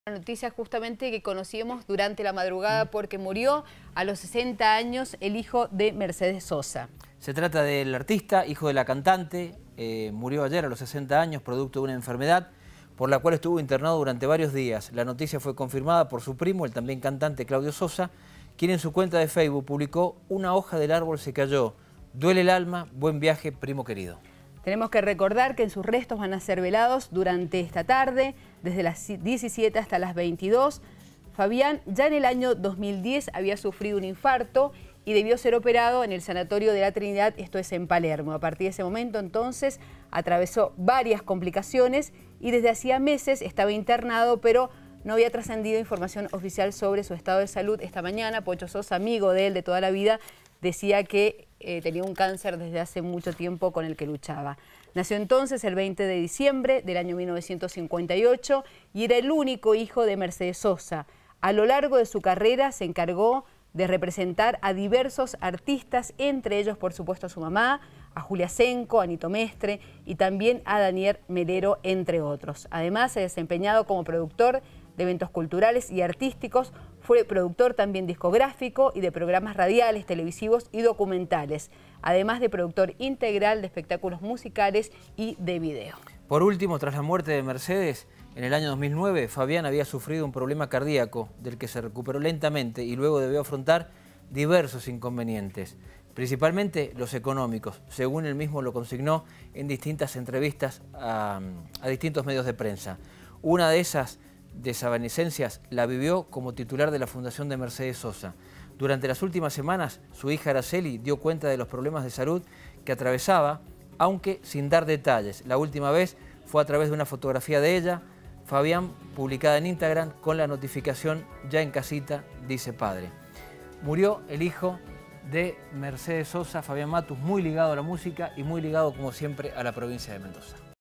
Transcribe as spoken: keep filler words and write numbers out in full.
Noticia justamente que conocimos durante la madrugada porque murió a los sesenta años el hijo de Mercedes Sosa. Se trata del artista, hijo de la cantante, eh, murió ayer a los sesenta años producto de una enfermedad por la cual estuvo internado durante varios días. La noticia fue confirmada por su primo, el también cantante Claudio Sosa, quien en su cuenta de Facebook publicó: "Una hoja del árbol se cayó, duele el alma, buen viaje, primo querido". Tenemos que recordar que en sus restos van a ser velados durante esta tarde, desde las diecisiete hasta las veintidós. Fabián ya en el año dos mil diez había sufrido un infarto y debió ser operado en el Sanatorio de la Trinidad, esto es en Palermo. A partir de ese momento entonces atravesó varias complicaciones y desde hacía meses estaba internado, pero no había trascendido información oficial sobre su estado de salud. Esta mañana Pocho Sosa, amigo de él de toda la vida, decía que eh, tenía un cáncer desde hace mucho tiempo con el que luchaba. Nació entonces el veinte de diciembre del año mil novecientos cincuenta y ocho y era el único hijo de Mercedes Sosa. A lo largo de su carrera se encargó de representar a diversos artistas, entre ellos por supuesto a su mamá, a Julia Senco, a Nito Mestre y también a Daniel Melero, entre otros. Además se ha desempeñado como productor de eventos culturales y artísticos, fue productor también discográfico y de programas radiales, televisivos y documentales, además de productor integral de espectáculos musicales y de video. Por último, tras la muerte de Mercedes, en el año dos mil nueve, Fabián había sufrido un problema cardíaco del que se recuperó lentamente y luego debió afrontar diversos inconvenientes, principalmente los económicos, según él mismo lo consignó en distintas entrevistas a, a distintos medios de prensa. Una de esas desavanecencias la vivió como titular de la Fundación de Mercedes Sosa. Durante las últimas semanas, su hija Araceli dio cuenta de los problemas de salud que atravesaba, aunque sin dar detalles. La última vez fue a través de una fotografía de ella, Fabián, publicada en Instagram, con la notificación: "Ya en casita, dice padre". Murió el hijo de Mercedes Sosa, Fabián Matus, muy ligado a la música y muy ligado, como siempre, a la provincia de Mendoza.